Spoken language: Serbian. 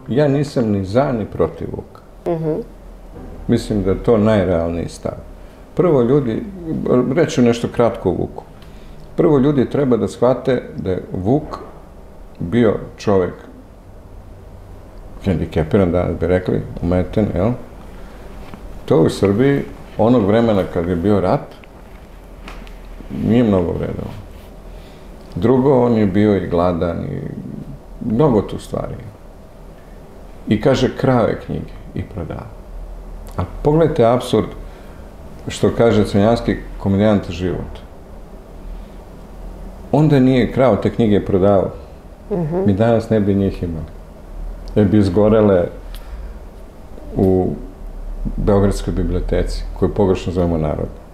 ja nisam ni za ni protiv Vuka. Mislim da je to najrealniji stav. Prvo ljudi, reću nešto kratko o Vuku. Prvo ljudi treba da shvate da je Vuk bio čovek hendikepiran, danas bi rekli, umeten, jel? To u Srbiji, onog vremena kad je bio rat, nije mnogo vredilo. Drugo, on je bio i gladan i mnogo tu stvari. I kaže, krao je knjige i prodao. A pogledajte apsurd što kaže crnjanski komedijant Život. Onda nije krao te knjige i prodao. Mi danas ne bi njih imali. Jer bi izgorele u Beogradskoj biblioteci, koju pogrešno zovemo Narod.